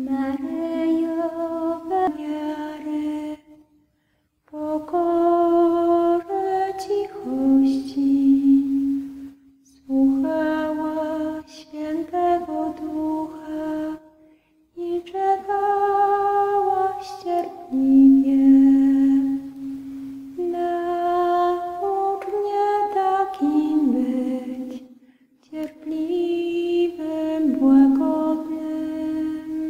Maryjo, wiary, pokorę cichości, słuchała Świętego Ducha i czekałaś cierpliwie. Naucz mnie takim być, cierpliwym, łagodnym.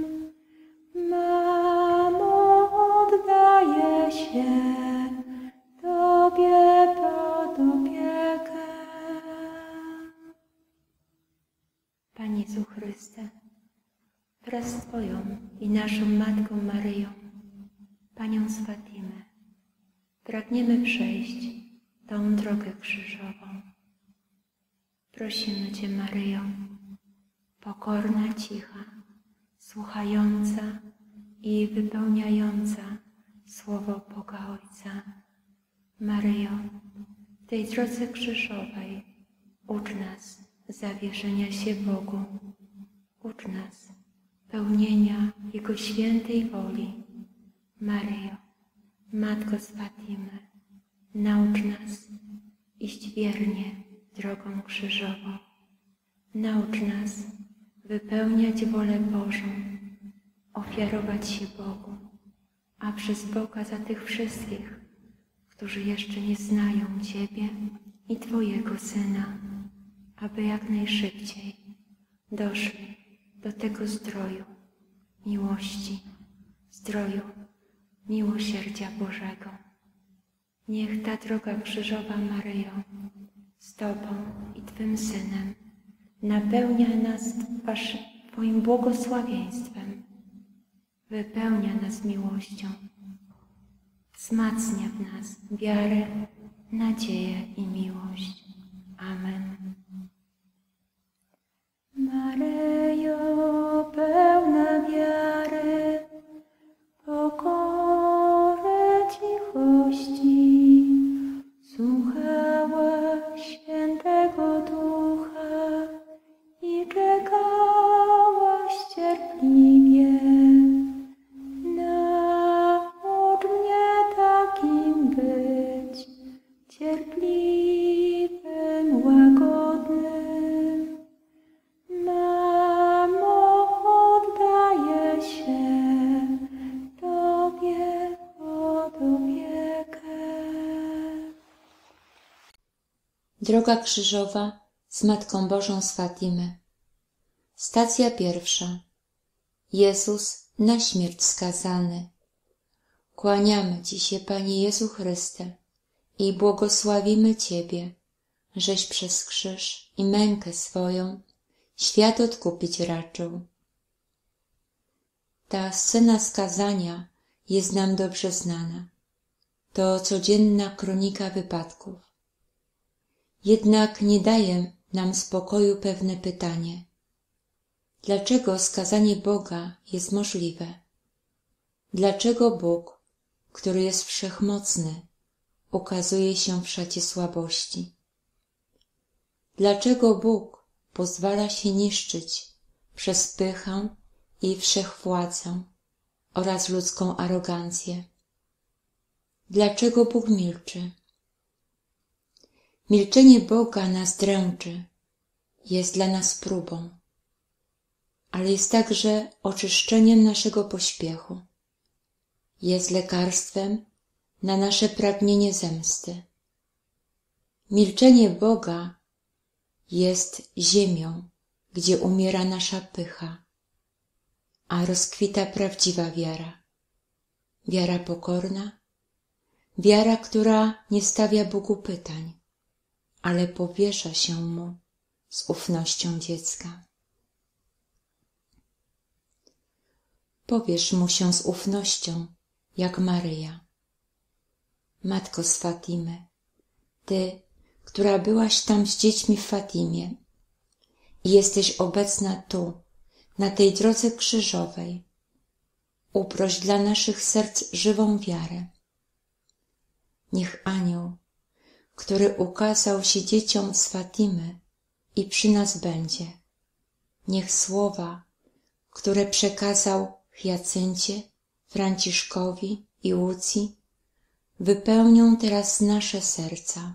Mamo, oddaję się Tobie pod opiekę. Panie Jezu Chryste, wraz z Twoją i naszą Matką Maryją, Panią z Fatimy, pragniemy przejść tą drogę krzyżową. Prosimy Cię, Maryjo, pokorna, cicha, słuchająca i wypełniająca słowo Boga Ojca. Maryjo, w tej drodze krzyżowej ucz nas zawierzenia się Bogu, ucz nas pełnienia Jego świętej woli. Maryjo, Matko z Fatimy, naucz nas iść wiernie drogą krzyżową. Naucz nas wypełniać wolę Bożą, ofiarować się Bogu, a przez Boga za tych wszystkich, którzy jeszcze nie znają Ciebie i Twojego Syna, aby jak najszybciej doszli do tego zdroju miłości, zdroju miłosierdzia Bożego. Niech ta droga krzyżowa, Maryjo, z Tobą i Twym Synem napełnia nas Twoim błogosławieństwem, wypełnia nas miłością, wzmacnia w nas wiarę, nadzieję i miłość. Amen. Maryjo, pełna wiary, pokory, cichości, słuchałaś Świętego Ducha i czekałaś cierpliwie. Naucz mnie takim być, cierpliwym, łagodnym. Mamo, oddaję się Tobie pod opiekę. Droga krzyżowa z Matką Bożą z Fatimy. Stacja pierwsza. Jezus na śmierć skazany. Kłaniamy Ci się, Panie Jezu Chryste, i błogosławimy Ciebie, żeś przez krzyż i mękę swoją świat odkupić raczył. Ta scena skazania jest nam dobrze znana. To codzienna kronika wypadków. Jednak nie daje nam spokoju pewne pytanie. Dlaczego skazanie Boga jest możliwe? Dlaczego Bóg, który jest wszechmocny, ukazuje się w szacie słabości? Dlaczego Bóg pozwala się niszczyć przez pychę i wszechwładzę oraz ludzką arogancję? Dlaczego Bóg milczy? Milczenie Boga nas dręczy, jest dla nas próbą, ale jest także oczyszczeniem naszego pośpiechu. Jest lekarstwem na nasze pragnienie zemsty. Milczenie Boga jest ziemią, gdzie umiera nasza pycha, a rozkwita prawdziwa wiara. Wiara pokorna, wiara, która nie stawia Bogu pytań, ale powierza się Mu z ufnością dziecka. Powierz Mu się z ufnością, jak Maryja. Matko z Fatimy, Ty, która byłaś tam z dziećmi w Fatimie i jesteś obecna tu, na tej drodze krzyżowej, uproś dla naszych serc żywą wiarę. Niech anioł, który ukazał się dzieciom z Fatimy i przy nas będzie, niech słowa, które przekazał Hiacyncie, Franciszkowi i Łucji wypełnią teraz nasze serca.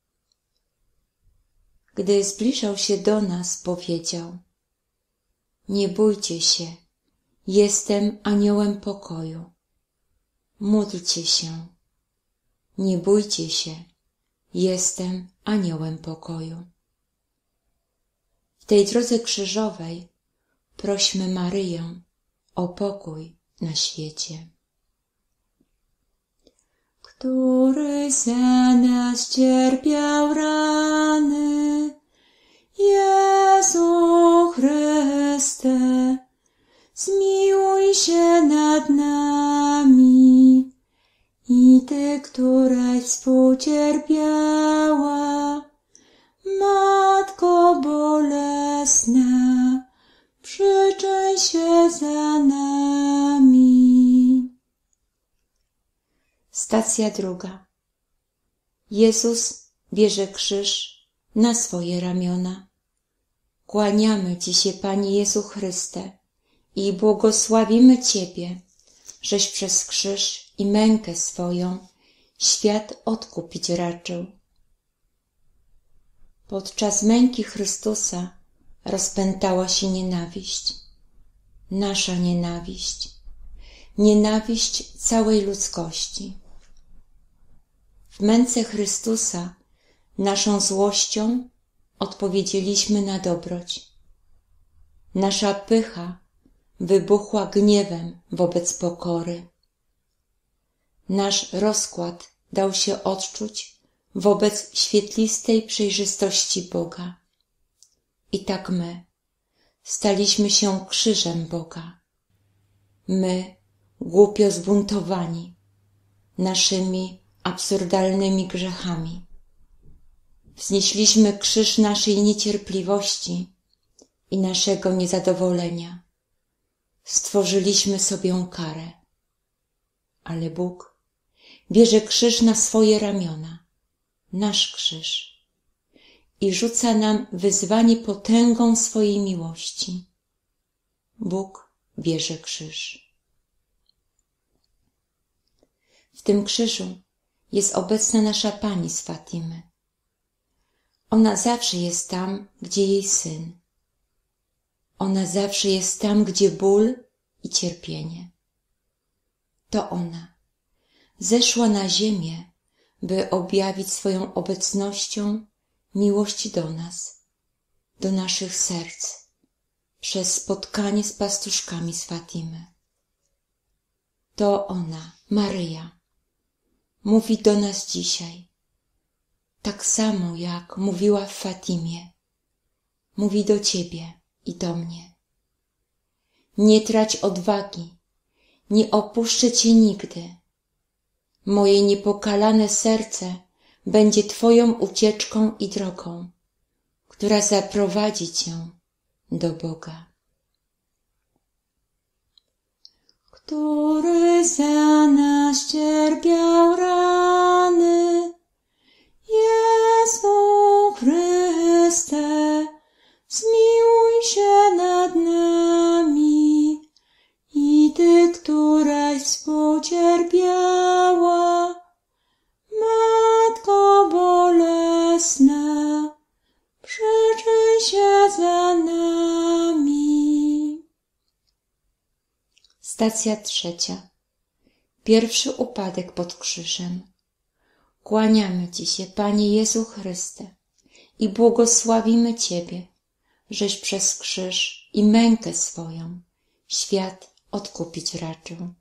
Gdy zbliżał się do nas, powiedział: nie bójcie się, jestem aniołem pokoju. Módlcie się. Nie bójcie się, jestem aniołem pokoju. W tej drodze krzyżowej prośmy Maryję o pokój na świecie. Który za nas cierpiał rany, Jezu Chryste, zmiłuj się nad nami. I Ty, któraś współcierpiała, Matko bolesna, przyczyń się za nami. Stacja druga. Jezus bierze krzyż na swoje ramiona. Kłaniamy Ci się, Panie Jezu Chryste, i błogosławimy Ciebie, żeś przez krzyż i mękę swoją świat odkupić raczył. Podczas męki Chrystusa rozpętała się nienawiść, nasza nienawiść, nienawiść całej ludzkości. W męce Chrystusa naszą złością odpowiedzieliśmy na dobroć. Nasza pycha wybuchła gniewem wobec pokory. Nasz rozkład dał się odczuć wobec świetlistej przejrzystości Boga. I tak my staliśmy się krzyżem Boga. My, głupio zbuntowani naszymi absurdalnymi grzechami, wznieśliśmy krzyż naszej niecierpliwości i naszego niezadowolenia. Stworzyliśmy sobie karę. Ale Bóg bierze krzyż na swoje ramiona, nasz krzyż, i rzuca nam wyzwanie potęgą swojej miłości. Bóg bierze krzyż. W tym krzyżu jest obecna nasza Pani z Fatimy. Ona zawsze jest tam, gdzie jej Syn. Ona zawsze jest tam, gdzie ból i cierpienie. To ona zeszła na ziemię, by objawić swoją obecnością miłość do nas, do naszych serc, przez spotkanie z pastuszkami z Fatimy. To ona, Maryja, mówi do nas dzisiaj, tak samo jak mówiła w Fatimie, mówi do Ciebie i do mnie. Nie trać odwagi, nie opuszczę Cię nigdy. Moje niepokalane serce będzie Twoją ucieczką i drogą, która zaprowadzi Cię do Boga. Który za nas cierpiał rany, Jezu Chryste, zmiłuj się nad nami. I Ty, któraś współcierpiała, Matko bolesna, przyczyń się za nami. Stacja trzecia. Pierwszy upadek pod krzyżem. Kłaniamy Ci się, Panie Jezu Chryste, i błogosławimy Ciebie, żeś przez krzyż i mękę swoją świat odkupić raczył.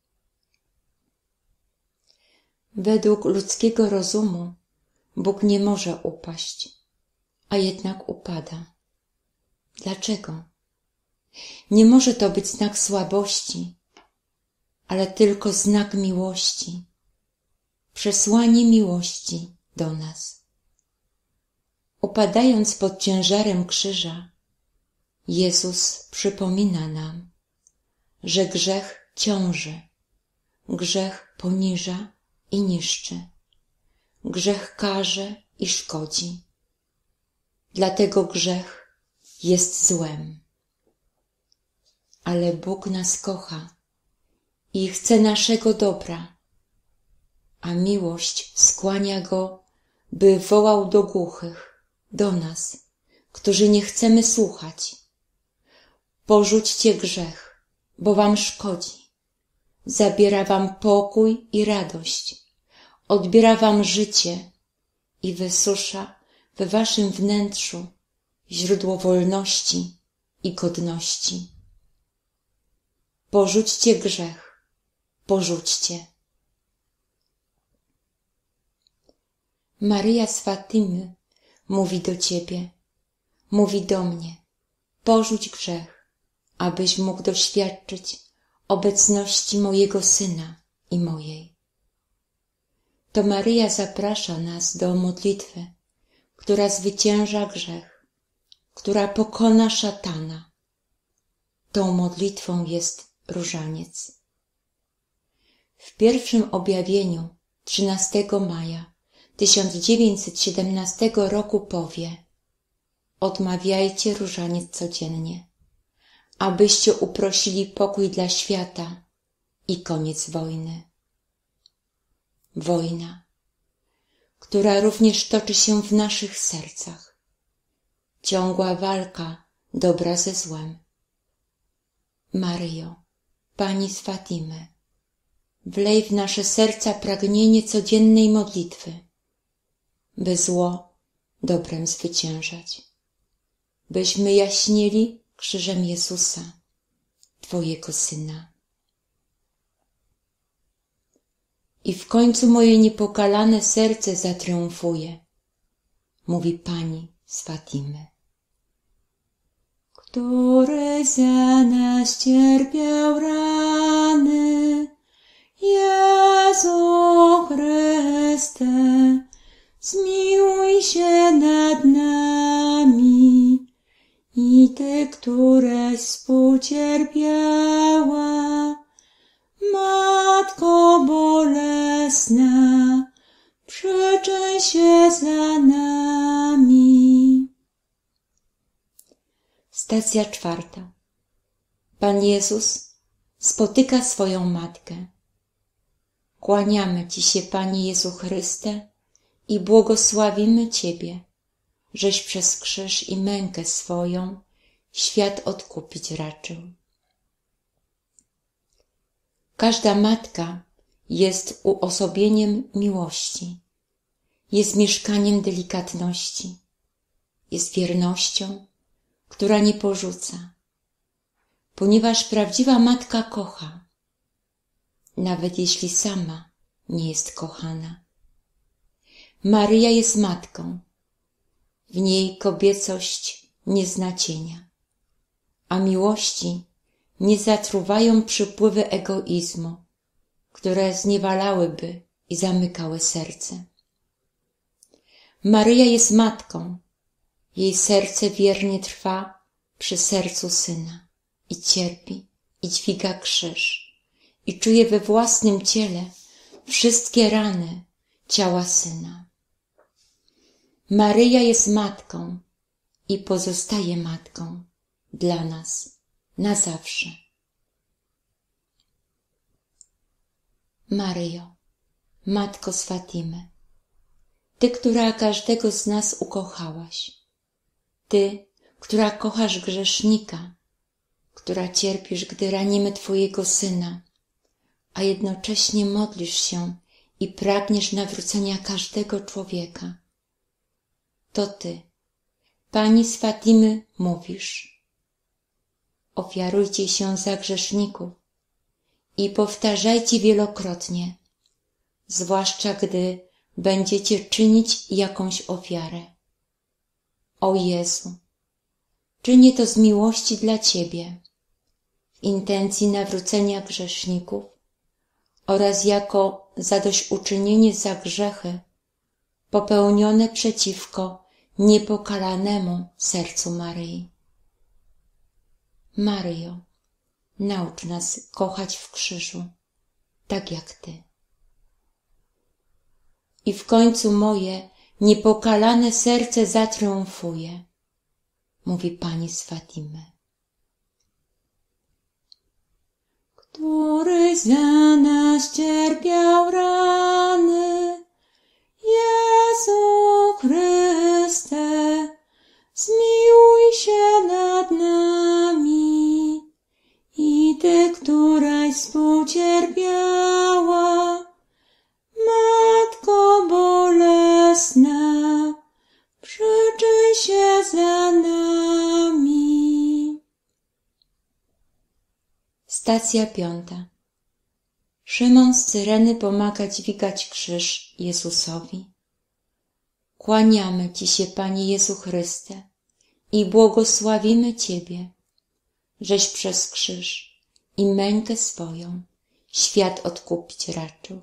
Według ludzkiego rozumu Bóg nie może upaść, a jednak upada. Dlaczego? Nie może to być znak słabości, ale tylko znak miłości, przesłanie miłości do nas. Upadając pod ciężarem krzyża, Jezus przypomina nam, że grzech ciąży, grzech poniża i niszczy, grzech karze i szkodzi. Dlatego grzech jest złem. Ale Bóg nas kocha i chce naszego dobra, a miłość skłania go, by wołał do głuchych, do nas, którzy nie chcemy słuchać. Porzućcie grzech, bo wam szkodzi. Zabiera wam pokój i radość, odbiera wam życie i wysusza we waszym wnętrzu źródło wolności i godności. Porzućcie grzech, porzućcie. Maryja z Fatimy mówi do ciebie, mówi do mnie, porzuć grzech, abyś mógł doświadczyć obecności mojego Syna i mojej. To Maryja zaprasza nas do modlitwy, która zwycięża grzech, która pokona szatana. Tą modlitwą jest różaniec. W pierwszym objawieniu 13 maja 1917 roku powie: odmawiajcie różaniec codziennie, abyście uprosili pokój dla świata i koniec wojny. Wojna, która również toczy się w naszych sercach. Ciągła walka dobra ze złem. Maryjo, Pani z Fatimy, wlej w nasze serca pragnienie codziennej modlitwy, by zło dobrem zwyciężać, byśmy jaśnieli krzyżem Jezusa, Twojego Syna. I w końcu moje niepokalane serce zatriumfuje, mówi Pani z Fatimy. Który za nas cierpiał rany, Jezu Chryste, zmiłuj się nad nami. I Ty, któreś współcierpiała, Matko bolesna, przyczyń się za nami. Stacja 4. Pan Jezus spotyka swoją Matkę. Kłaniamy Ci się, Panie Jezu Chryste, i błogosławimy Ciebie, żeś przez krzyż i mękę swoją świat odkupić raczył. Każda matka jest uosobieniem miłości, jest mieszkaniem delikatności, jest wiernością, która nie porzuca, ponieważ prawdziwa matka kocha, nawet jeśli sama nie jest kochana. Maryja jest matką, w niej kobiecość nie zna cienia, a miłości nie zatruwają przypływy egoizmu, które zniewalałyby i zamykały serce. Maryja jest matką, jej serce wiernie trwa przy sercu Syna i cierpi, i dźwiga krzyż, i czuje we własnym ciele wszystkie rany ciała Syna. Maryja jest matką i pozostaje matką dla nas na zawsze. Maryjo, Matko z Fatimy, Ty, która każdego z nas ukochałaś, Ty, która kochasz grzesznika, która cierpisz, gdy ranimy Twojego Syna, a jednocześnie modlisz się i pragniesz nawrócenia każdego człowieka. To Ty, Pani z Fatimy, mówisz: ofiarujcie się za grzeszników i powtarzajcie wielokrotnie, zwłaszcza gdy będziecie czynić jakąś ofiarę. O Jezu, czynię to z miłości dla Ciebie, w intencji nawrócenia grzeszników oraz jako zadośćuczynienie za grzechy popełnione przeciwko niepokalanemu sercu Maryi. Maryjo, naucz nas kochać w krzyżu, tak jak Ty. I w końcu moje niepokalane serce zatriumfuje, mówi Pani z Fatimy. Który któryś za nas cierpiał rany, Jezu Chryste, zmiłuj się nad nami. I Ty, któraś współcierpiała, Matko bolesna, przyczyń się za nami. Stacja 5. Szymon z Cyreny pomaga dźwigać krzyż Jezusowi. Kłaniamy Ci się, Panie Jezu Chryste, i błogosławimy Ciebie, żeś przez krzyż i mękę swoją świat odkupić raczył.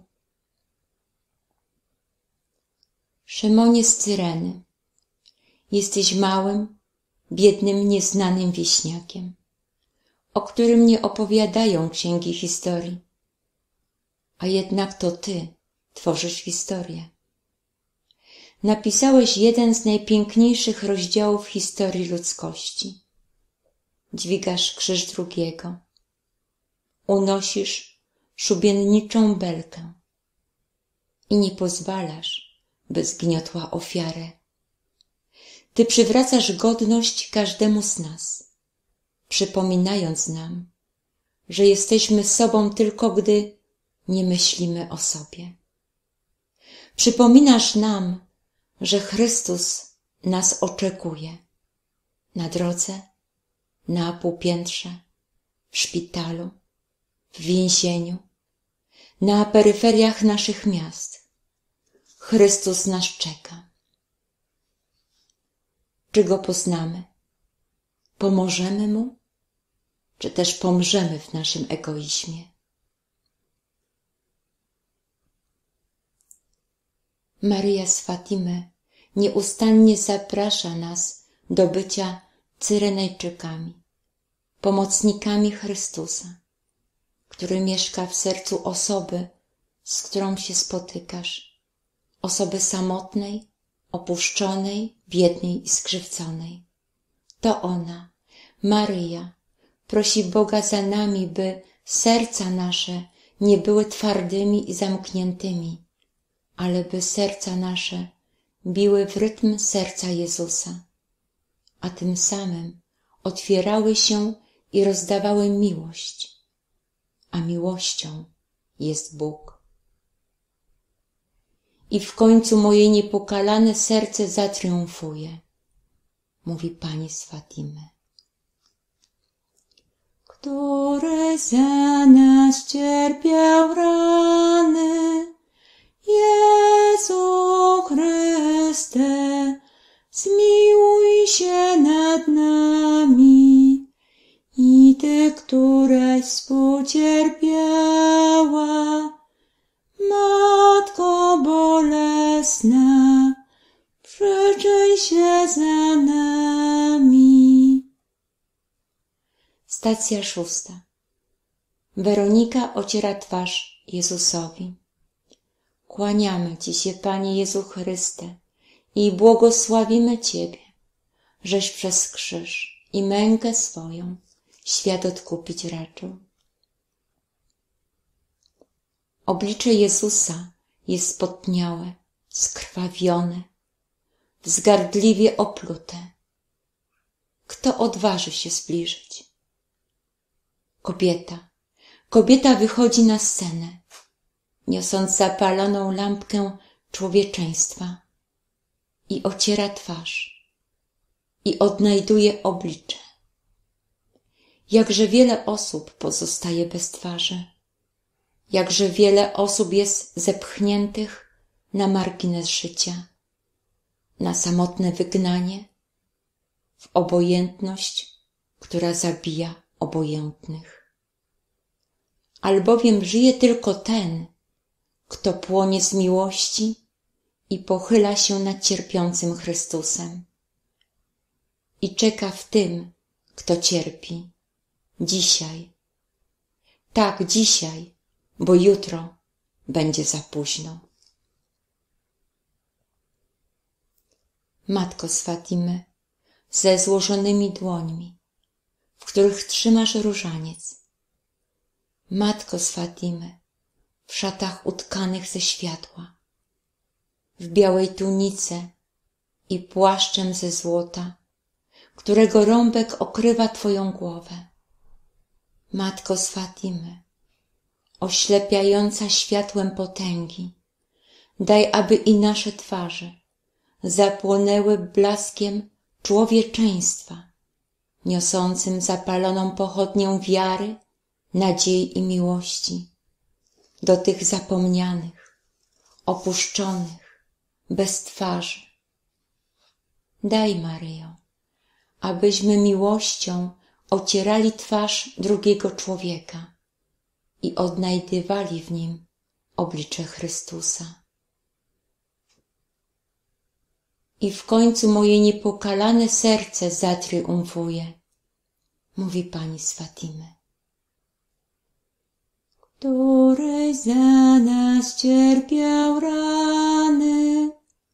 Szymonie z Cyreny, jesteś małym, biednym, nieznanym wieśniakiem, o którym nie opowiadają księgi historii, a jednak to Ty tworzysz historię. Napisałeś jeden z najpiękniejszych rozdziałów historii ludzkości. Dźwigasz krzyż drugiego. Unosisz szubienniczą belkę i nie pozwalasz, by zgniotła ofiarę. Ty przywracasz godność każdemu z nas, przypominając nam, że jesteśmy sobą tylko gdy nie myślimy o sobie. Przypominasz nam, że Chrystus nas oczekuje na drodze, na półpiętrze, w szpitalu, w więzieniu, na peryferiach naszych miast. Chrystus nas czeka. Czy Go poznamy? Pomożemy Mu? Czy też pomrzemy w naszym egoizmie? Maryja z Fatimy nieustannie zaprasza nas do bycia Cyrenejczykami, pomocnikami Chrystusa, który mieszka w sercu osoby, z którą się spotykasz, osoby samotnej, opuszczonej, biednej i skrzywdzonej. To ona, Maryja, prosi Boga za nami, by serca nasze nie były twardymi i zamkniętymi, ale by serca nasze biły w rytm serca Jezusa, a tym samym otwierały się i rozdawały miłość, a miłością jest Bóg. I w końcu moje niepokalane serce zatriumfuje, mówi Pani z Fatimy. Który za nas cierpiał rany, Jezu Chryste, zmiłuj się nad nami. I Ty, któraś współcierpiała, Matko bolesna, przyczyń się za nami. Stacja 6. Weronika ociera twarz Jezusowi. Kłaniamy Ci się, Panie Jezu Chryste, i błogosławimy Ciebie, żeś przez krzyż i mękę swoją świat odkupić raczył. Oblicze Jezusa jest spotniałe, skrwawione, wzgardliwie oplute. Kto odważy się zbliżyć? Kobieta wychodzi na scenę, niosąc zapaloną lampkę człowieczeństwa i ociera twarz i odnajduje oblicze. Jakże wiele osób pozostaje bez twarzy, jakże wiele osób jest zepchniętych na margines życia, na samotne wygnanie, w obojętność, która zabija obojętnych. Albowiem żyje tylko ten, kto płonie z miłości i pochyla się nad cierpiącym Chrystusem i czeka w tym, kto cierpi, dzisiaj. Tak, dzisiaj, bo jutro będzie za późno. Matko z Fatimy, ze złożonymi dłońmi, w których trzymasz różaniec, Matko z Fatimy, w szatach utkanych ze światła, w białej tunice i płaszczem ze złota, którego rąbek okrywa Twoją głowę. Matko z Fatimy, oślepiająca światłem potęgi, daj, aby i nasze twarze zapłonęły blaskiem człowieczeństwa, niosącym zapaloną pochodnię wiary, nadziei i miłości do tych zapomnianych, opuszczonych, bez twarzy. Daj, Maryjo, abyśmy miłością ocierali twarz drugiego człowieka i odnajdywali w nim oblicze Chrystusa. I w końcu moje niepokalane serce zatriumfuje, mówi Pani z Fatimy, któryś za nas cierpiał rany,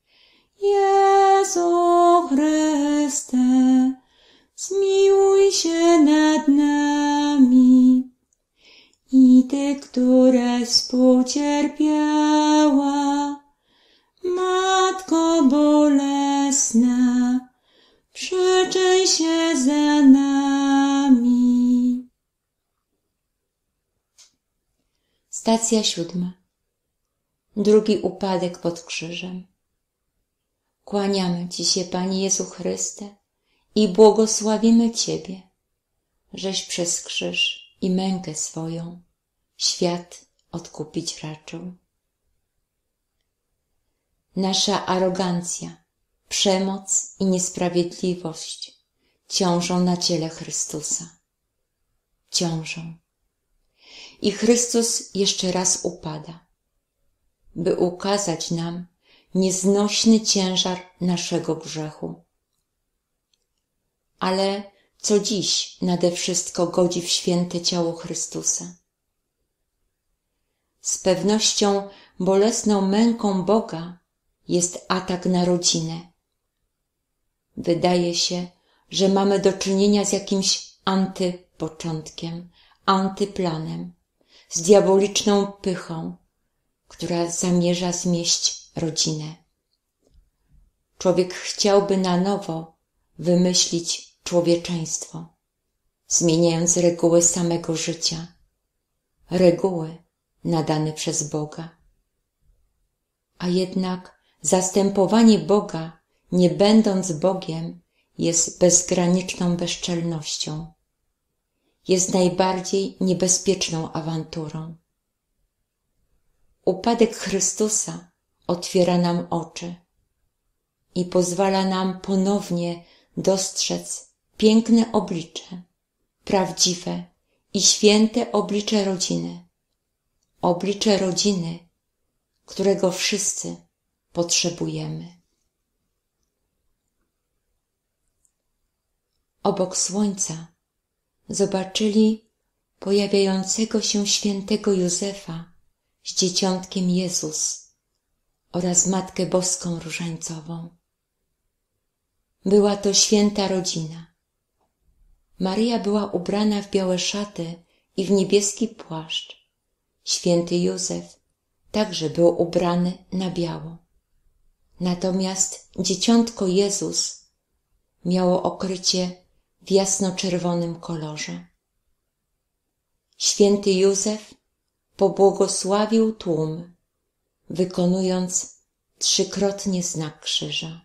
Jezu Chryste, zmiłuj się nad nami. I Ty, któraś współcierpiała, Matko bolesna, przyczyń się za nami. Stacja 7. Drugi upadek pod krzyżem. Kłaniamy Ci się, Panie Jezu Chryste, i błogosławimy Ciebie, żeś przez krzyż i mękę swoją świat odkupić raczył. Nasza arogancja, przemoc i niesprawiedliwość ciążą na ciele Chrystusa. Ciążą. I Chrystus jeszcze raz upada, by ukazać nam nieznośny ciężar naszego grzechu. Ale co dziś nade wszystko godzi w święte ciało Chrystusa? Z pewnością bolesną męką Boga jest atak na rodzinę. Wydaje się, że mamy do czynienia z jakimś antypoczątkiem, antyplanem, z diaboliczną pychą, która zamierza zmieść rodzinę. Człowiek chciałby na nowo wymyślić człowieczeństwo, zmieniając reguły samego życia, reguły nadane przez Boga. A jednak zastępowanie Boga, nie będąc Bogiem, jest bezgraniczną bezczelnością. Jest najbardziej niebezpieczną awanturą. Upadek Chrystusa otwiera nam oczy i pozwala nam ponownie dostrzec piękne oblicze, prawdziwe i święte oblicze rodziny. Oblicze rodziny, którego wszyscy potrzebujemy. Obok słońca zobaczyli pojawiającego się świętego Józefa z dzieciątkiem Jezus oraz Matkę Boską Różańcową. Była to święta rodzina. Maryja była ubrana w białe szaty i w niebieski płaszcz. Święty Józef także był ubrany na biało. Natomiast dzieciątko Jezus miało okrycie w jasno-czerwonym kolorze. Święty Józef pobłogosławił tłum, wykonując trzykrotnie znak krzyża.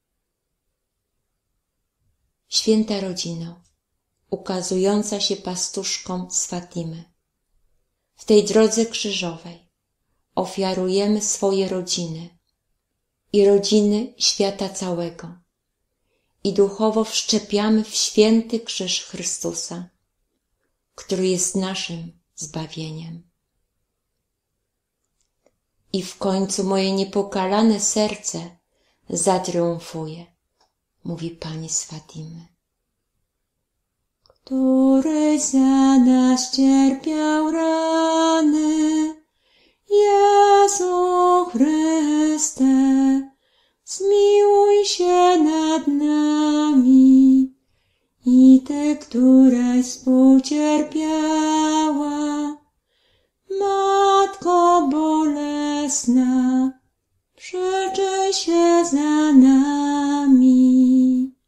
Święta rodzino, ukazująca się pastuszkom z Fatimy, w tej drodze krzyżowej ofiarujemy swoje rodziny i rodziny świata całego i duchowo wszczepiamy w święty krzyż Chrystusa, który jest naszym zbawieniem. I w końcu moje niepokalane serce zatriumfuje, mówi Pani z Fatimy. Któryś za nas cierpiał rany, Jezu Chryste, zmiłuj się nad nami. I Ty, któraś współcierpiała, bolesna, przyczyn się za nami.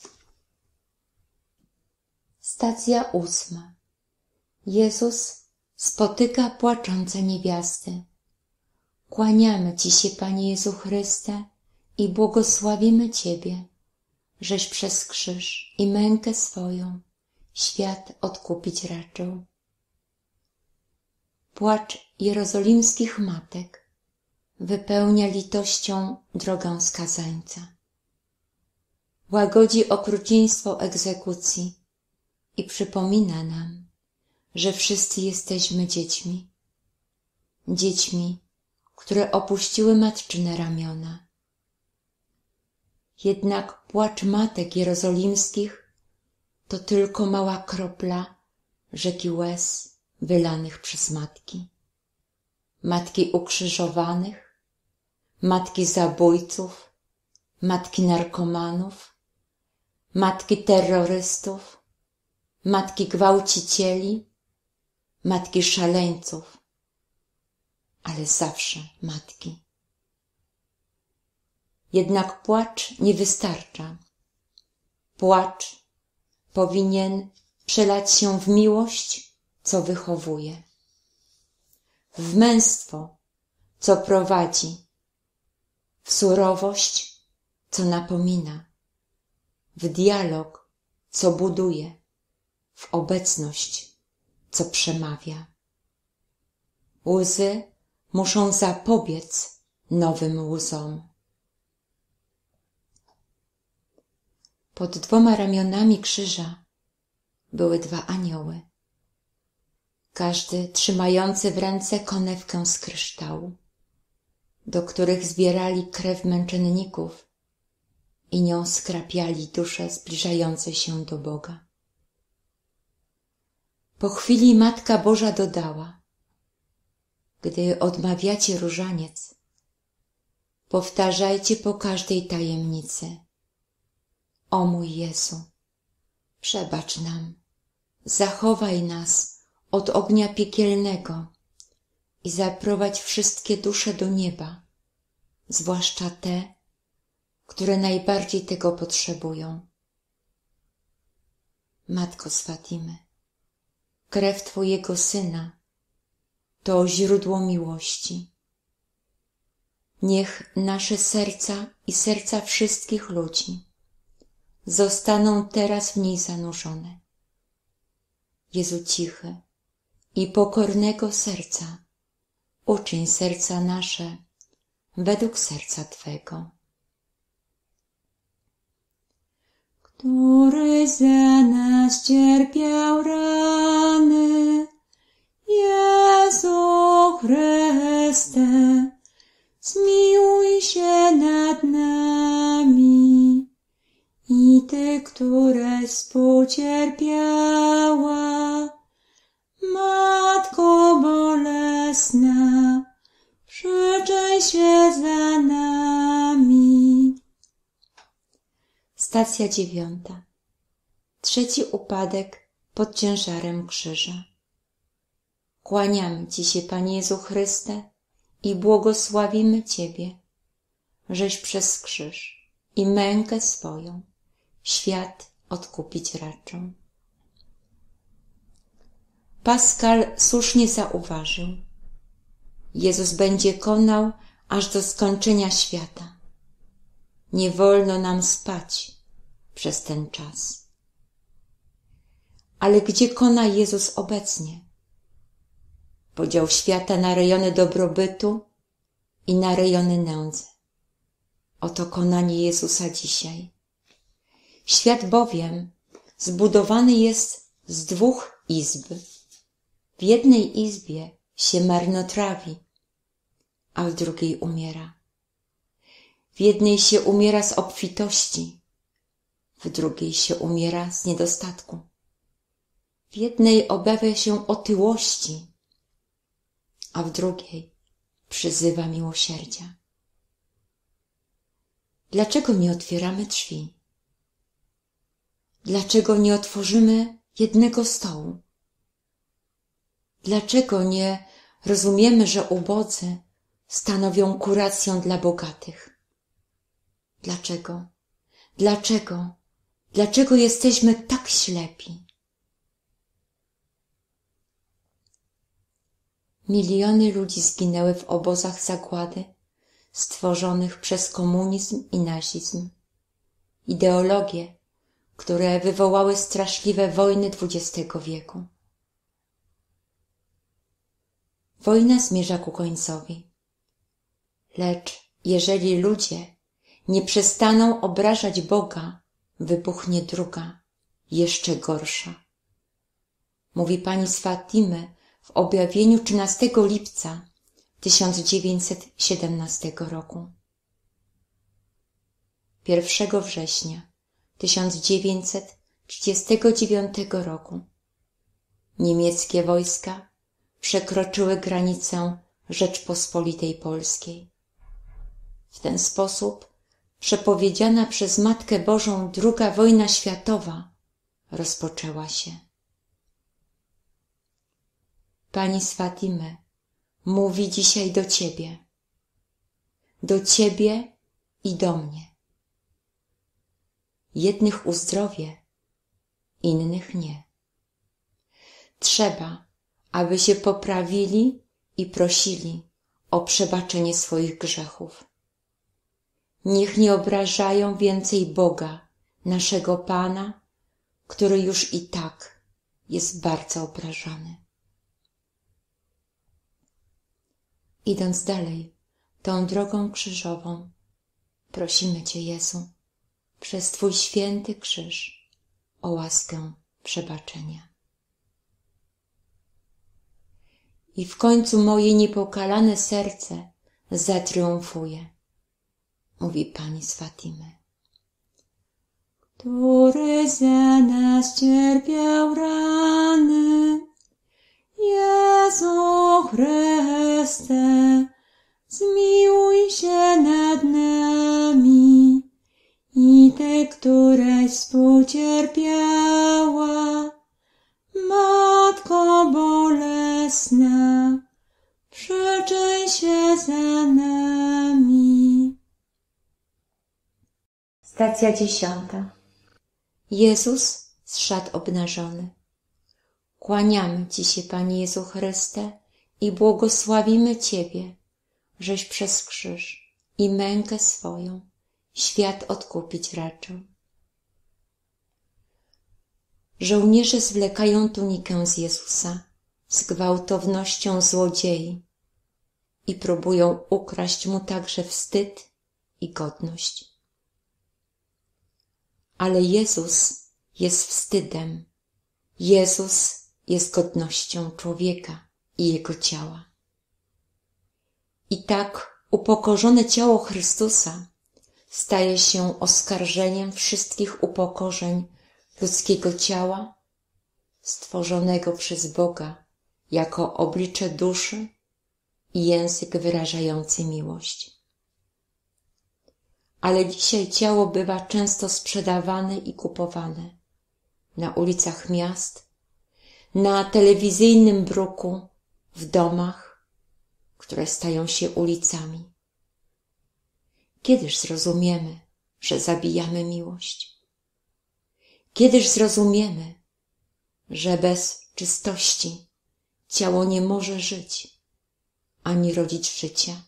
Stacja 8. Jezus spotyka płaczące niewiasty. Kłaniamy Ci się, Panie Jezu Chryste, i błogosławimy Ciebie, żeś przez krzyż i mękę swoją świat odkupić raczył. Płacz jerozolimskich matek wypełnia litością drogę skazańca. Łagodzi okrucieństwo egzekucji i przypomina nam, że wszyscy jesteśmy dziećmi. Dziećmi, które opuściły matczyne ramiona. Jednak płacz matek jerozolimskich to tylko mała kropla rzeki łez wylanych przez matki. Matki ukrzyżowanych, matki zabójców, matki narkomanów, matki terrorystów, matki gwałcicieli, matki szaleńców, ale zawsze matki. Jednak płacz nie wystarcza. Płacz powinien przelać się w miłość, co wychowuje, w męstwo, co prowadzi, w surowość, co napomina, w dialog, co buduje, w obecność, co przemawia. Łzy muszą zapobiec nowym łzom. Pod 2 ramionami krzyża były 2 anioły, każdy trzymający w ręce konewkę z kryształu, do których zbierali krew męczenników i nią skrapiali dusze zbliżające się do Boga. Po chwili Matka Boża dodała: gdy odmawiacie różaniec, powtarzajcie po każdej tajemnicy: o mój Jezu, przebacz nam, zachowaj nas od ognia piekielnego i zaprowadź wszystkie dusze do nieba, zwłaszcza te, które najbardziej tego potrzebują. Matko z Fatimy, krew Twojego Syna to źródło miłości. Niech nasze serca i serca wszystkich ludzi zostaną teraz w niej zanurzone. Jezu cichy i pokornego serca, uczyń serca nasze według serca Twego. Któryś za nas cierpiał rany, Jezu Chryste, zmiłuj się nad nami. I Ty, któreś współcierpiała, Matko bolesna, przyczyn się za nami. Stacja 9. 3. upadek pod ciężarem krzyża. Kłaniamy Ci się, Panie Jezu Chryste, i błogosławimy Ciebie, żeś przez krzyż i mękę swoją świat odkupić raczył. Paschal słusznie zauważył: Jezus będzie konał aż do skończenia świata. Nie wolno nam spać przez ten czas. Ale gdzie kona Jezus obecnie? Podział świata na rejony dobrobytu i na rejony nędzy. Oto konanie Jezusa dzisiaj. Świat bowiem zbudowany jest z 2 izb. W jednej izbie się marnotrawi, a w drugiej umiera. W jednej się umiera z obfitości, w drugiej się umiera z niedostatku. W jednej objawia się otyłości, a w drugiej przyzywa miłosierdzia. Dlaczego nie otwieramy drzwi? Dlaczego nie otworzymy jednego stołu? Dlaczego nie rozumiemy, że ubodzy stanowią kurację dla bogatych. Dlaczego? Dlaczego? Dlaczego jesteśmy tak ślepi? Miliony ludzi zginęły w obozach zagłady stworzonych przez komunizm i nazizm. Ideologie, które wywołały straszliwe wojny XX wieku. Wojna zmierza ku końcowi. Lecz jeżeli ludzie nie przestaną obrażać Boga, wybuchnie druga, jeszcze gorsza. Mówi pani z Fatimy w objawieniu 13 lipca 1917 roku. 1 września 1939 roku niemieckie wojska przekroczyły granicę Rzeczpospolitej Polskiej. W ten sposób przepowiedziana przez Matkę Bożą II wojna światowa rozpoczęła się. Pani z Fatimy mówi dzisiaj do Ciebie i do mnie. Jednych uzdrowię, innych nie. Trzeba, aby się poprawili i prosili o przebaczenie swoich grzechów. Niech nie obrażają więcej Boga, naszego Pana, który już i tak jest bardzo obrażany. Idąc dalej tą drogą krzyżową, prosimy Cię, Jezu, przez Twój święty krzyż o łaskę przebaczenia. I w końcu moje niepokalane serce zatriumfuje, mówi pani z Fatimy. Który za nas cierpiał rany, Jezu Chryste, zmiłuj się nad nami. I Ty, któraś współcierpiała, Matko bolesna, przyczyń się za nami. Stacja 10. Jezus zszedł obnażony. Kłaniamy Ci się, Panie Jezu Chryste, i błogosławimy Ciebie, żeś przez krzyż i mękę swoją świat odkupić raczył. Żołnierze zwlekają tunikę z Jezusa z gwałtownością złodziei i próbują ukraść Mu także wstyd i godność. Ale Jezus jest wstydem. Jezus jest godnością człowieka i Jego ciała. I tak upokorzone ciało Chrystusa staje się oskarżeniem wszystkich upokorzeń ludzkiego ciała, stworzonego przez Boga jako oblicze duszy i język wyrażający miłość. Ale dzisiaj ciało bywa często sprzedawane i kupowane na ulicach miast, na telewizyjnym bruku, w domach, które stają się ulicami. Kiedyż zrozumiemy, że zabijamy miłość? Kiedyż zrozumiemy, że bez czystości ciało nie może żyć, ani rodzić życia?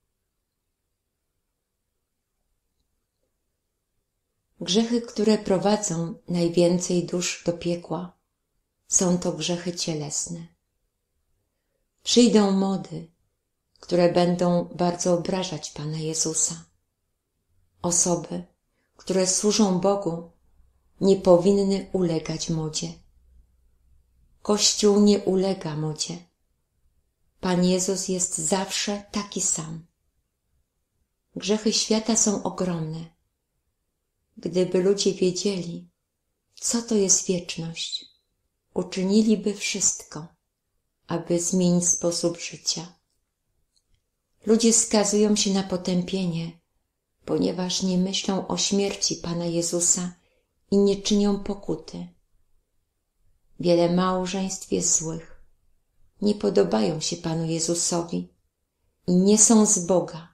Grzechy, które prowadzą najwięcej dusz do piekła, są to grzechy cielesne. Przyjdą mody, które będą bardzo obrażać Pana Jezusa. Osoby, które służą Bogu, nie powinny ulegać modzie. Kościół nie ulega modzie. Pan Jezus jest zawsze taki sam. Grzechy świata są ogromne. Gdyby ludzie wiedzieli, co to jest wieczność, uczyniliby wszystko, aby zmienić sposób życia. Ludzie skazują się na potępienie, ponieważ nie myślą o śmierci Pana Jezusa i nie czynią pokuty. Wiele małżeństw jest złych, nie podobają się Panu Jezusowi i nie są z Boga.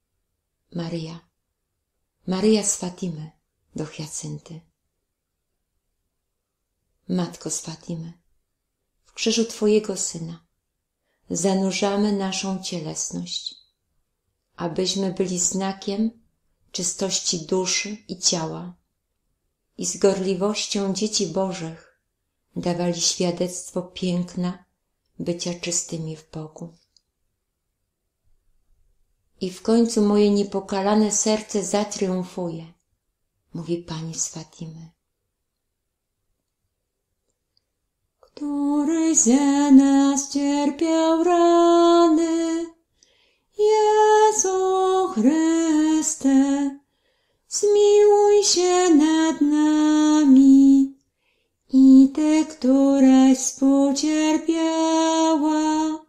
Maryja z Fatimy do Hiacynty. Matko z Fatimy, w krzyżu Twojego Syna zanurzamy naszą cielesność, abyśmy byli znakiem czystości duszy i ciała i z gorliwością dzieci Bożych dawali świadectwo piękna bycia czystymi w Bogu. I w końcu moje niepokalane serce zatriumfuje, mówi Pani z Fatimy. Któryś za nas cierpiał rany, Jezu Chryste, zmiłuj się nad nami. I Ty, któraś współcierpiała,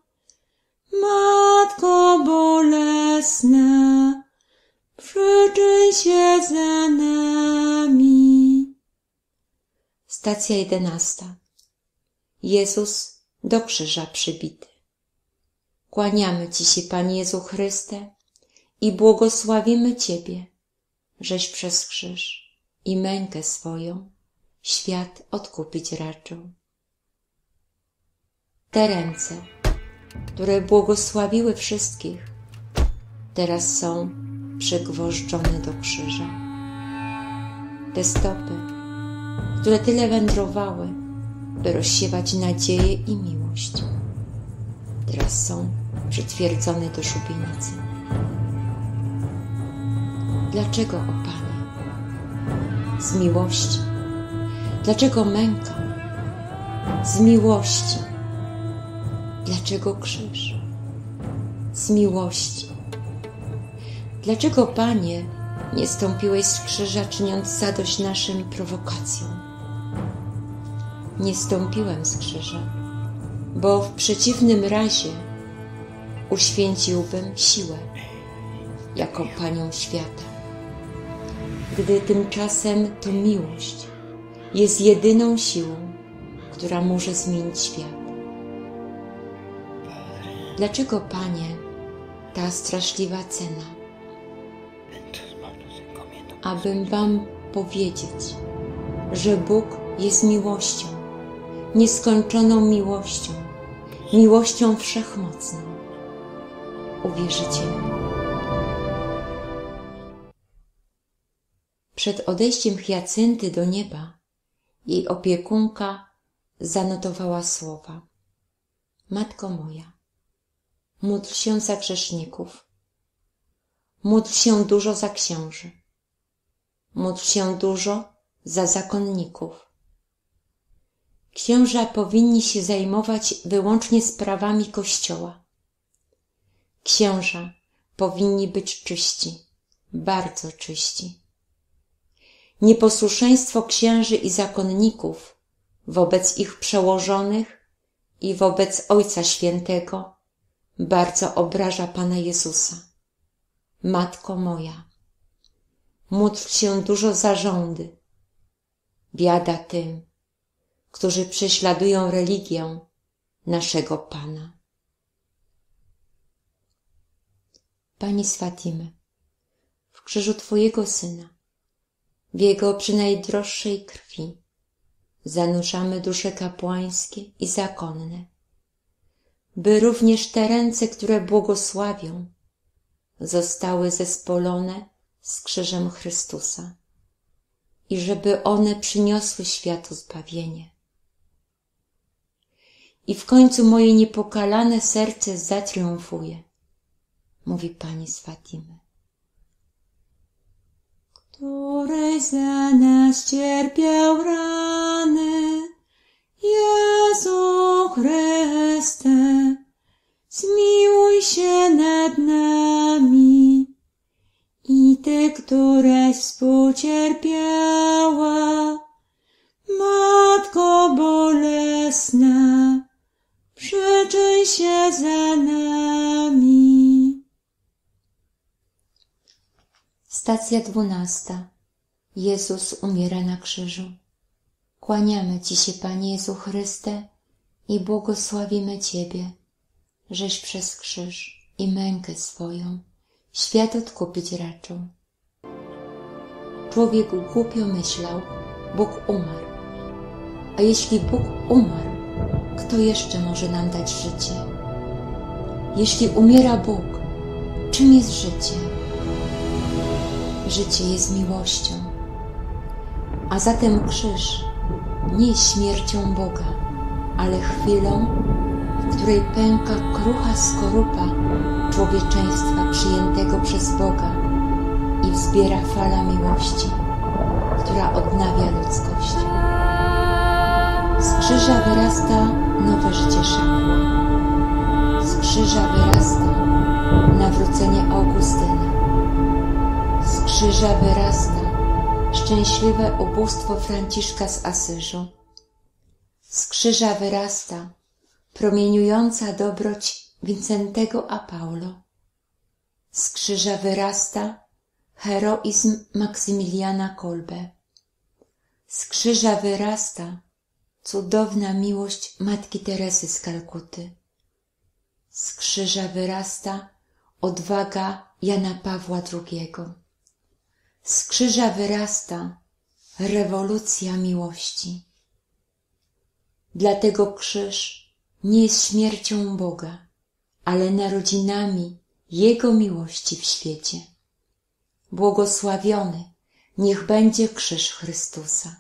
Matko bolesna, przyczyń się za nami. Stacja 11. Jezus do krzyża przybity. Kłaniamy Ci się, Panie Jezu Chryste, i błogosławimy Ciebie, żeś przez krzyż i mękę swoją świat odkupić raczył. Te ręce, które błogosławiły wszystkich, teraz są przygwożdżone do krzyża. Te stopy, które tyle wędrowały, by rozsiewać nadzieję i miłość, teraz są przytwierdzone do szubienicy. Dlaczego, o Panie? Z miłości. Dlaczego męka? Z miłości. Dlaczego krzyż? Z miłości. Dlaczego, Panie, nie stąpiłeś z krzyża, czyniąc zadość naszym prowokacjom? Nie stąpiłem z krzyża, bo w przeciwnym razie uświęciłbym siłę jako Panią świata, gdy tymczasem to miłość jest jedyną siłą, która może zmienić świat. Dlaczego, Panie, ta straszliwa cena? Abym Wam powiedzieć, że Bóg jest miłością, nieskończoną miłością, miłością wszechmocną. Uwierzycie mi? Przed odejściem Hiacynty do nieba jej opiekunka zanotowała słowa: Matko moja, módl się za grzeszników, módl się dużo za księży, módl się dużo za zakonników. Księża powinni się zajmować wyłącznie sprawami Kościoła. Księża powinni być czyści, bardzo czyści. Nieposłuszeństwo księży i zakonników wobec ich przełożonych i wobec Ojca Świętego bardzo obraża Pana Jezusa. Matko moja, módl się dużo za rządy. Biada tym, którzy prześladują religię naszego Pana. Pani z Fatimy, w krzyżu Twojego Syna, w Jego przynajdroższej krwi zanurzamy dusze kapłańskie i zakonne, by również te ręce, które błogosławią, zostały zespolone z krzyżem Chrystusa i żeby one przyniosły światu zbawienie. I w końcu moje niepokalane serce zatriumfuje, mówi Pani z Fatimy. Któryś za nas cierpiał rany, Jezu Chryste, zmiłuj się nad nami. I Ty, któraś współcierpiała, Matko bolesna, przyczyń się za nami. Stacja 12. Jezus umiera na krzyżu. Kłaniamy Ci się, Panie Jezu Chryste, i błogosławimy Ciebie, żeś przez krzyż i mękę swoją świat odkupić raczył. Człowiek głupio myślał, Bóg umarł. A jeśli Bóg umarł, kto jeszcze może nam dać życie? Jeśli umiera Bóg, czym jest życie? Życie jest miłością. A zatem krzyż nie jest śmiercią Boga, ale chwilą, w której pęka krucha skorupa człowieczeństwa przyjętego przez Boga i wzbiera fala miłości, która odnawia ludzkość. Z krzyża wyrasta nowe życie szachła. Z krzyża wyrasta nawrócenie Augustyna. Z krzyża wyrasta szczęśliwe ubóstwo Franciszka z Asyżu. Z krzyża wyrasta promieniująca dobroć Wincentego a Paulo. Z krzyża wyrasta heroizm Maksymiliana Kolbe. Z krzyża wyrasta cudowna miłość Matki Teresy z Kalkuty. Z krzyża wyrasta odwaga Jana Pawła II. Z krzyża wyrasta rewolucja miłości. Dlatego krzyż nie jest śmiercią Boga, ale narodzinami Jego miłości w świecie. Błogosławiony niech będzie krzyż Chrystusa.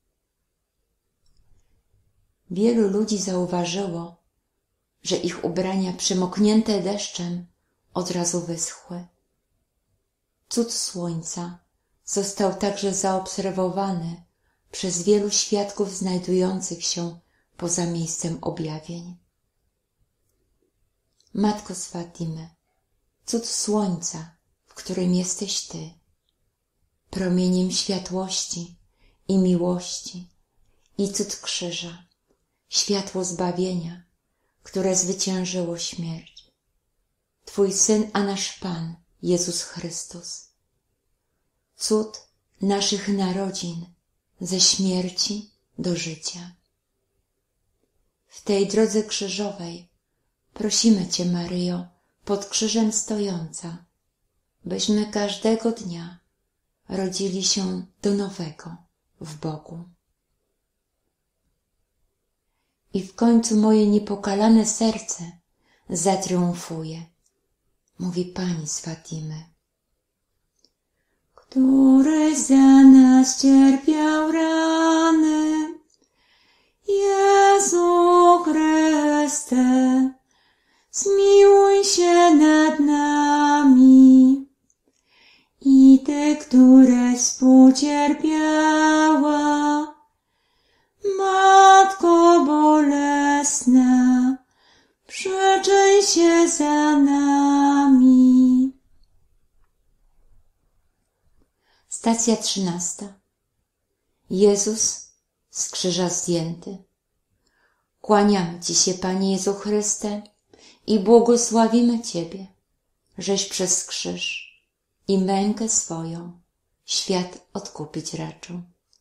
Wielu ludzi zauważyło, że ich ubrania przemoknięte deszczem od razu wyschły. Cud słońca został także zaobserwowany przez wielu świadków znajdujących się poza miejscem objawień. Matko z Fatimy, cud słońca, w którym jesteś Ty, promieniem światłości i miłości, i cud krzyża, światło zbawienia, które zwyciężyło śmierć. Twój Syn, a nasz Pan, Jezus Chrystus. Cud naszych narodzin ze śmierci do życia. W tej drodze krzyżowej prosimy Cię, Maryjo, pod krzyżem stojąca, byśmy każdego dnia rodzili się do nowego w Bogu. I w końcu moje niepokalane serce zatriumfuje, mówi Pani z Fatimy. Któryś za nas cierpiał rany, Jezu Chryste, zmiłuj się nad nami. I Ty, któreś współcierpiała, Matko bolesna, przyczyń się za nami. Stacja 13. Jezus z krzyża zdjęty. Kłaniamy Ci się, Panie Jezu Chryste, i błogosławimy Ciebie, żeś przez krzyż i mękę swoją świat odkupić raczył.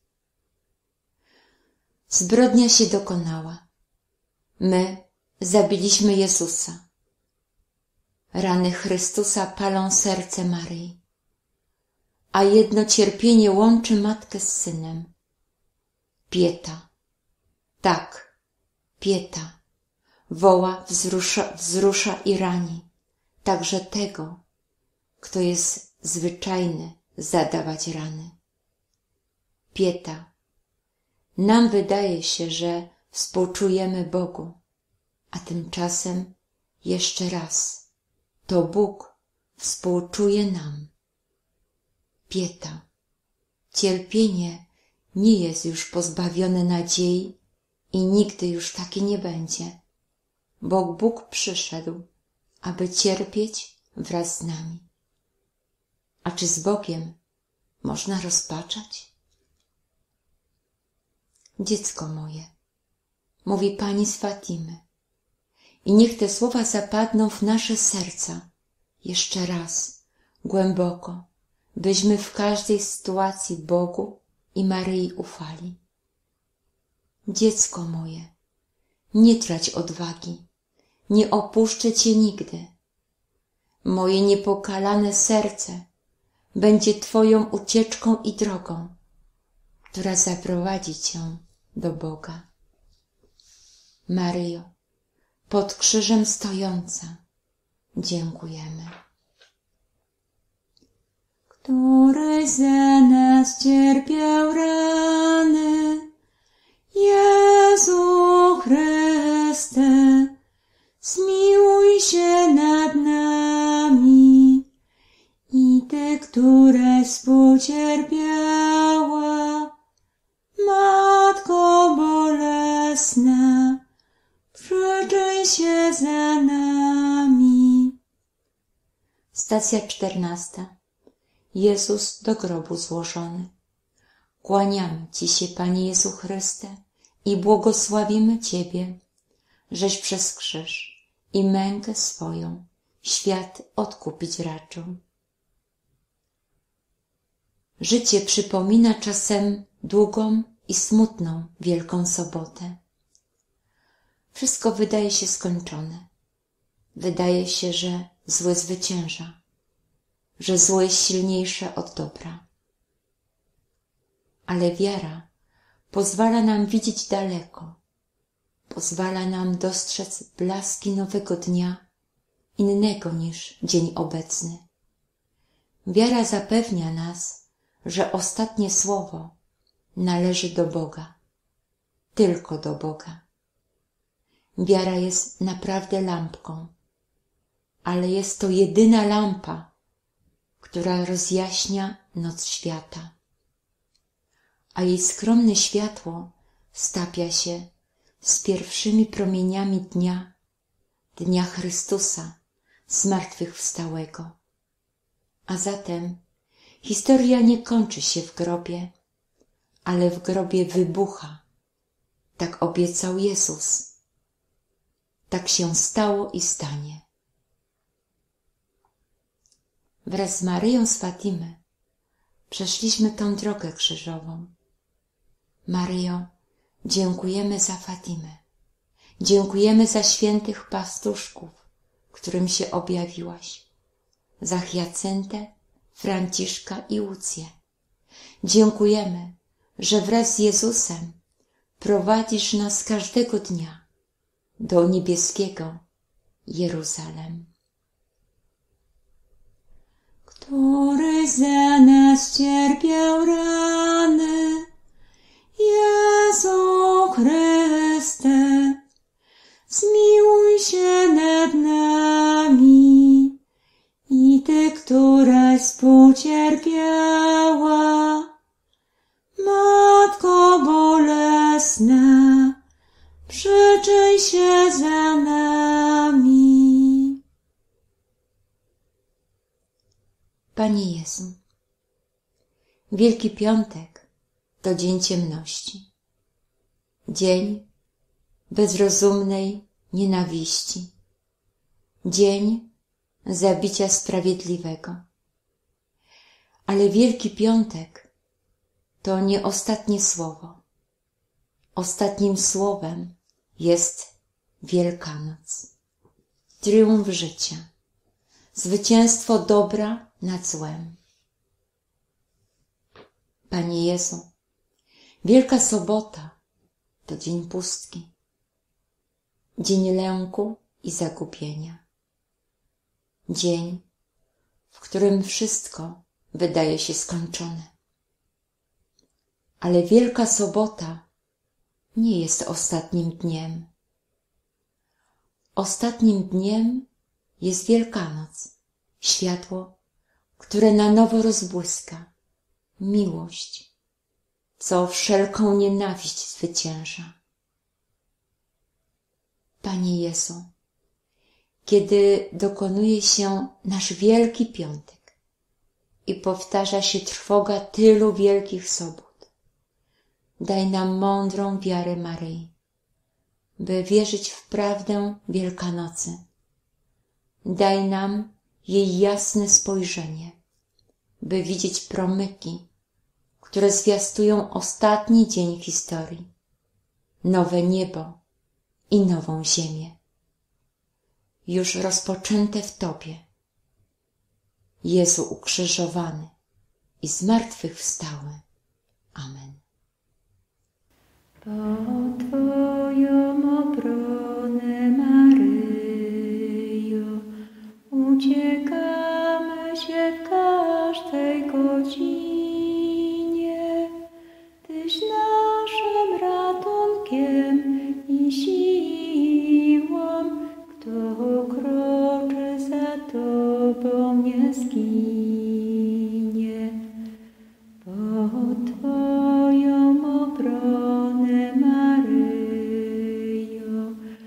Zbrodnia się dokonała. My zabiliśmy Jezusa. Rany Chrystusa palą serce Maryi, a jedno cierpienie łączy matkę z synem. Pieta, tak, pieta, woła, wzrusza i rani, także tego, kto jest zwyczajny zadawać rany. Pieta, nam wydaje się, że współczujemy Bogu, a tymczasem jeszcze raz, to Bóg współczuje nam. Pieta, cierpienie nie jest już pozbawione nadziei i nigdy już takie nie będzie, bo Bóg przyszedł, aby cierpieć wraz z nami. A czy z Bogiem można rozpaczać? Dziecko moje, mówi Pani z Fatimy, i niech te słowa zapadną w nasze serca jeszcze raz, głęboko, byśmy w każdej sytuacji Bogu i Maryi ufali. Dziecko moje, nie trać odwagi, nie opuszczę Cię nigdy. moje niepokalane serce będzie Twoją ucieczką i drogą, która zaprowadzi Cię do Boga. Maryjo, pod krzyżem stojąca, dziękujemy. Któryś za nas cierpiał rany, Jezu Chryste, zmiłuj się nad nami. I Ty, któraś współcierpiała, Matko bolesna, przyczyń się za nami. Stacja 14. Jezus do grobu złożony. Kłaniamy Ci się, Panie Jezu Chryste, i błogosławimy Ciebie, żeś przez krzyż i mękę swoją świat odkupić raczył. Życie przypomina czasem długą i smutną Wielką Sobotę. Wszystko wydaje się skończone. Wydaje się, że złe zwycięża, że zło jest silniejsze od dobra. Ale wiara pozwala nam widzieć daleko, pozwala nam dostrzec blaski nowego dnia, innego niż dzień obecny. Wiara zapewnia nas, że ostatnie słowo należy do Boga, tylko do Boga. Wiara jest naprawdę lampką, ale jest to jedyna lampa, która rozjaśnia noc świata, a jej skromne światło stapia się z pierwszymi promieniami dnia Chrystusa zmartwychwstałego. A zatem historia nie kończy się w grobie, ale w grobie wybucha. Tak obiecał Jezus. Tak się stało i stanie. Wraz z Maryją z Fatimy przeszliśmy tą drogę krzyżową. Maryjo, dziękujemy za Fatimę. Dziękujemy za świętych pastuszków, którym się objawiłaś. Za Hyacyntę, Franciszka i Łucję. Dziękujemy, że wraz z Jezusem prowadzisz nas każdego dnia do niebieskiego Jeruzalem. Który za nas cierpiał rany, Jezu Chryste, zmiłuj się nad nami. I Ty, któraś współcierpiała, Matko bolesna, przyczyń się za nami. Panie Jezu, Wielki Piątek to dzień ciemności, dzień bezrozumnej nienawiści, dzień zabicia sprawiedliwego. Ale Wielki Piątek to nie ostatnie słowo. Ostatnim słowem jest Wielkanoc. Triumf życia. Zwycięstwo dobra nad złem. Panie Jezu, Wielka Sobota to dzień pustki, dzień lęku i zagubienia. Dzień, w którym wszystko wydaje się skończone. Ale Wielka Sobota nie jest ostatnim dniem. Ostatnim dniem jest Wielkanoc, światło, które na nowo rozbłyska, miłość, co wszelką nienawiść zwycięża. Panie Jezu, kiedy dokonuje się nasz Wielki Piątek i powtarza się trwoga tylu wielkich sobot, daj nam mądrą wiarę Maryi, by wierzyć w prawdę Wielkanocy. Daj nam jej jasne spojrzenie, by widzieć promyki, które zwiastują ostatni dzień historii, nowe niebo i nową ziemię, już rozpoczęte w Tobie, Jezu ukrzyżowany i zmartwychwstały. Amen. Pod Twoją obronę, Maryjo, uciekamy się w każdej godzinie. Tyś naszym ratunkiem i siłą, kto kroczy za Tobą nie zginie. Pod Twoją obronę, Maryjo,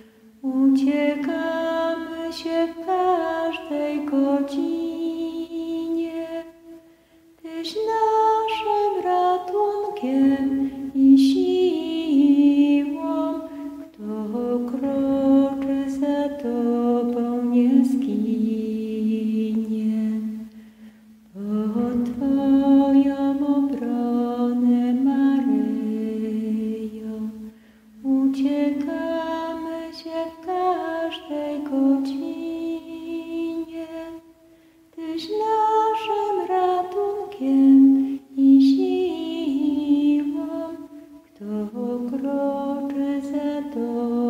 uciekamy się w każdej godzinie. Tyś naszym ratunkiem i siłą, kto kroczy za Tobą nie zginie. Pod Twoją obronę, Maryjo, uciekamy się w każdej godzinie. Tyś naszym ratunkiem i siłą, kto kroczy za Tobą